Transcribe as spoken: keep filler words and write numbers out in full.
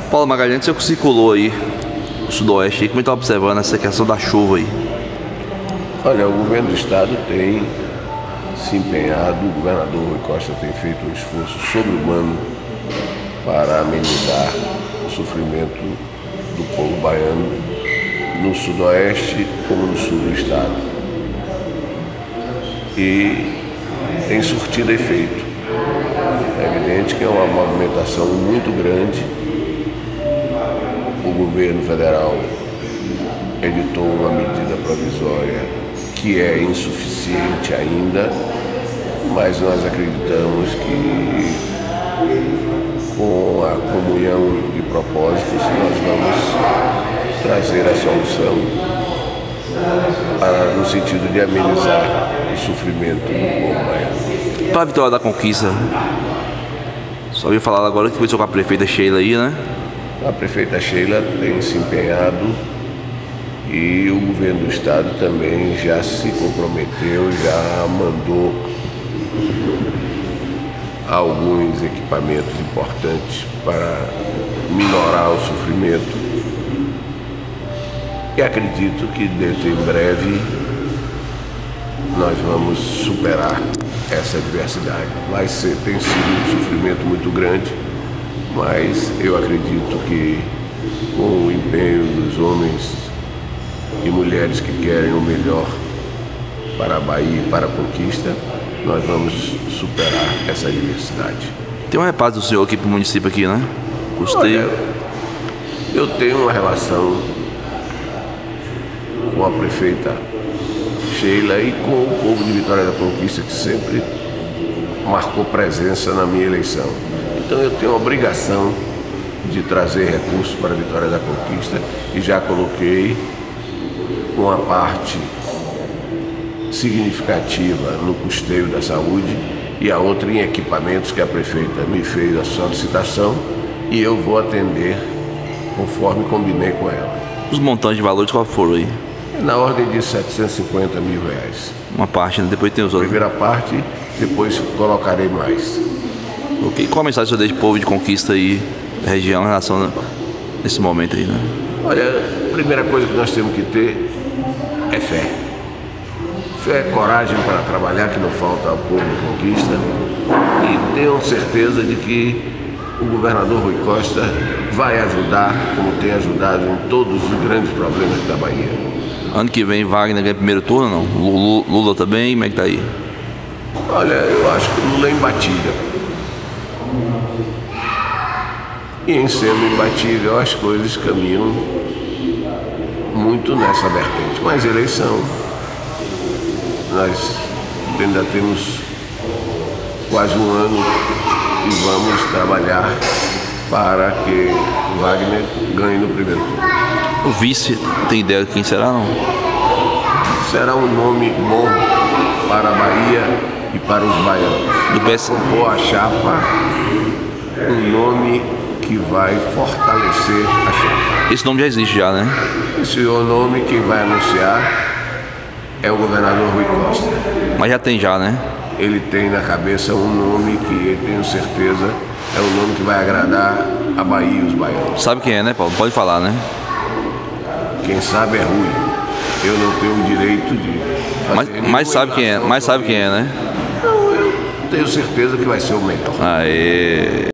Paulo Magalhães, você que circulou aí no Sudoeste, como é que está observando essa questão da chuva aí? Olha, o governo do estado tem se empenhado, o governador Rui Costa tem feito um esforço sobre-humano para amenizar o sofrimento do povo baiano no Sudoeste como no Sul do estado. E tem surtido efeito. É evidente que é uma movimentação muito grande. O governo federal editou uma medida provisória que é insuficiente ainda, mas nós acreditamos que com a comunhão de propósitos nós vamos trazer a solução para, no sentido de amenizar o sofrimento do povo baiano. Para a vitória da conquista, só ouvi falar agora que começou com a prefeita Sheila aí, né? A prefeita Sheila tem se empenhado e o governo do estado também já se comprometeu, já mandou alguns equipamentos importantes para minorar o sofrimento. E acredito que dentro em breve nós vamos superar essa adversidade. Vai ser, tem sido um sofrimento muito grande, mas eu acredito que com o empenho dos homens e mulheres que querem o melhor para a Bahia e para a conquista, nós vamos superar essa adversidade. Tem um repasse do senhor aqui para o município aqui, né? Gostei. Olha, eu tenho uma relação com a prefeita Sheila e com o povo de Vitória da Conquista, que sempre marcou presença na minha eleição. Então eu tenho a obrigação de trazer recursos para a Vitória da Conquista e já coloquei uma parte significativa no custeio da saúde e a outra em equipamentos que a prefeita me fez a solicitação e eu vou atender conforme combinei com ela. Os montantes de valores qual foram aí? Na ordem de setecentos e cinquenta mil reais. Uma parte, né? Depois tem os outros. Primeira parte, depois colocarei mais. Ok. Qual a mensagem que você deixa do povo de Conquista aí, da região, em relação a esse momento aí, né? Olha, a primeira coisa que nós temos que ter é fé. Fé, coragem para trabalhar, que não falta ao povo de Conquista. E tenham certeza de que o governador Rui Costa vai ajudar, como tem ajudado em todos os grandes problemas da Bahia. Ano que vem Wagner ganha primeiro turno, não? Lula, Lula também, como é que tá aí? Olha, eu acho que o Lula é imbatível. E em sendo imbatível, as coisas caminham muito nessa vertente. Mas eleição, nós ainda temos quase um ano e vamos trabalhar para que Wagner ganhe no primeiro turno. O vice, tem ideia de quem será, não? Será um nome bom para a Bahia e para os baianos. Do P S... Compor a chapa, um nome que vai fortalecer a chapa. Esse nome já existe já, né? Esse é o nome que vai anunciar é o governador Rui Costa. Mas já tem já, né? Ele tem na cabeça um nome que eu tenho certeza é um nome que vai agradar a Bahia e os baianos. Sabe quem é, né, Paulo? Pode falar, né? Quem sabe é Rui. Eu não tenho o direito de fazer. Mas, mas sabe quem é, mas sabe quem é, né? Não, eu tenho certeza que vai ser o melhor. Aê!